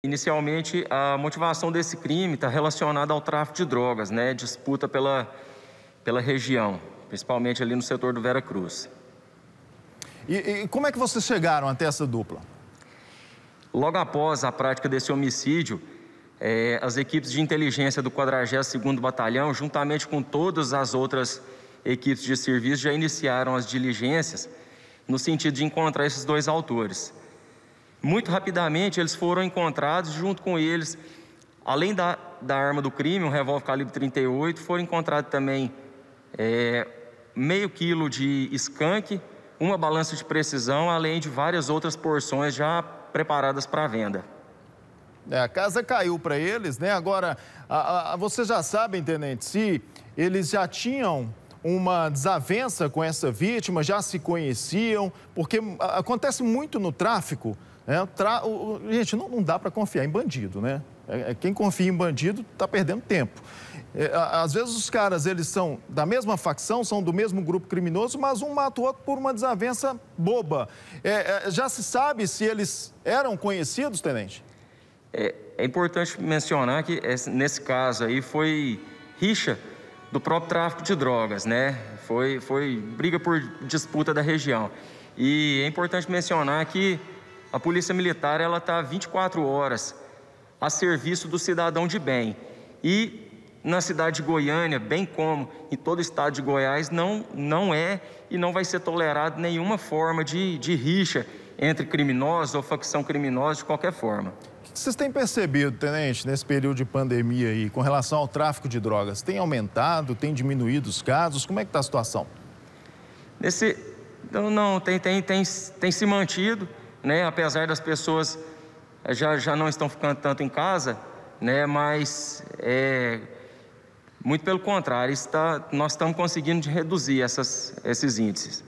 Inicialmente, a motivação desse crime está relacionada ao tráfico de drogas, né? Disputa pela região, principalmente ali no setor do Vera Cruz. E como é que vocês chegaram até essa dupla? Logo após a prática desse homicídio, as equipes de inteligência do 42º Batalhão, juntamente com todas as outras equipes de serviço, já iniciaram as diligências no sentido de encontrar esses dois autores. Muito rapidamente, eles foram encontrados, junto com eles, além da arma do crime, um revólver calibre 38, foram encontrados também meio quilo de skunk, uma balança de precisão, além de várias outras porções já preparadas para venda. A casa caiu para eles, né? Agora, vocês já sabem, tenente, se eles já tinham uma desavença com essa vítima, já se conheciam, porque acontece muito no tráfico, né? Gente, não dá para confiar em bandido, né? Quem confia em bandido está perdendo tempo. Às vezes os caras, eles são da mesma facção, são do mesmo grupo criminoso, mas um mata o outro por uma desavença boba. Já se sabe se eles eram conhecidos, tenente? É importante mencionar que nesse caso aí foi rixa do próprio tráfico de drogas, né? Foi briga por disputa da região. E é importante mencionar que a Polícia Militar, ela está 24 horas a serviço do cidadão de bem. E na cidade de Goiânia, bem como em todo o estado de Goiás, não é e não vai ser tolerado nenhuma forma de rixa entre criminosos ou facção criminosa de qualquer forma. O que vocês têm percebido, tenente, nesse período de pandemia aí, com relação ao tráfico de drogas? Tem aumentado, tem diminuído os casos? Como é que está a situação? Tem se mantido, né? Apesar das pessoas já não estão ficando tanto em casa, né? Mas muito pelo contrário, nós estamos conseguindo reduzir esses índices.